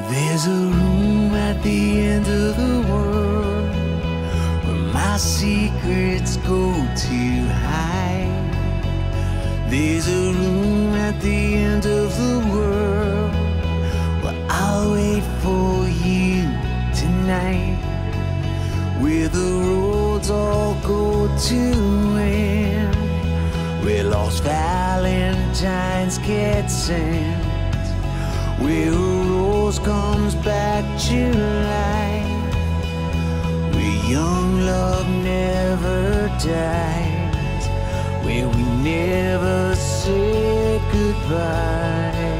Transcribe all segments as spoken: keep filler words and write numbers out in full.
There's a room at the end of the world where my secrets go to hide. There's a room at the end of the world where I'll wait for you tonight, where the roads all go to end, where lost valentines get sent, where a rose comes back to life, where young love never dies, where we never say goodbye.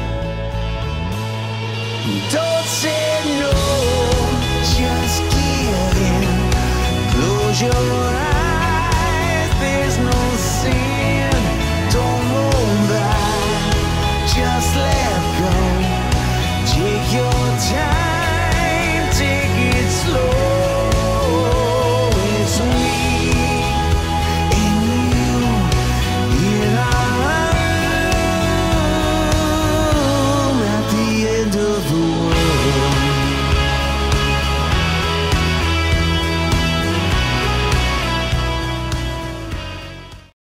Don't say no, just give in. Close your